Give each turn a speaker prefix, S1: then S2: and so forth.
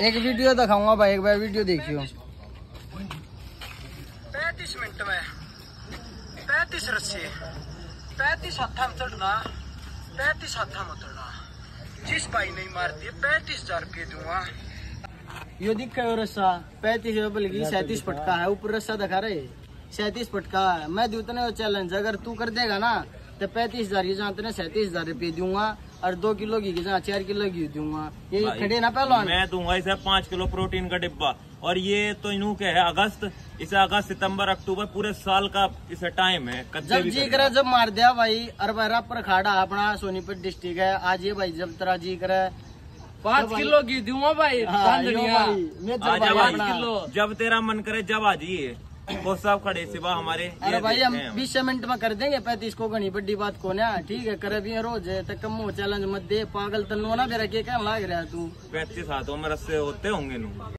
S1: एक वीडियो दिखाऊंगा भाई, एक बार वीडियो देखियो।
S2: 35 मिनट में 35 रस्से, 35 हाथा में चढ़ना, 35 हाथा में उतरना। जिस भाई नहीं मारती 35,000 रुपये दूंगा।
S1: यो दिख रहा है रस्सा 35 बल्कि 37 फटका है, ऊपर रस्सा दिखा रहे 37 फटका है। मैं दूतने चैलेंज अगर तू कर देगा ना तो 35,000 की जहाँ तेने 37,000 रुपये दूंगा और 2 किलो की जहाँ 4 किलो की दूंगा। ये खड़े ना पहलवान,
S3: मैं दूंगा इसे 5 किलो प्रोटीन का डिब्बा। और ये तो इनू के है अगस्त, इसे अगस्त सितंबर अक्टूबर पूरे साल का इसे टाइम है।
S1: जब जी करे जब मार दिया भाई। और भाई पर खाड़ा अपना सोनीपत डिस्ट्रिक्ट है। आज ये भाई जब तेरा जी करे
S4: 5 किलो की दूंगा भाई।
S3: जब तेरा मन करे जब आ जाइए। वो सब खड़े सिवा हमारे।
S1: अरे भाई हम 20 मिनट में कर देंगे 35 को, घनी बड़ी बात को ना। ठीक है करे भी रोज तो कम चैलेंज मत दे, पागल तन्नो ना मेरा क्या लाग रहा है तू।
S3: 35 हाथों में रस्से होते होंगे।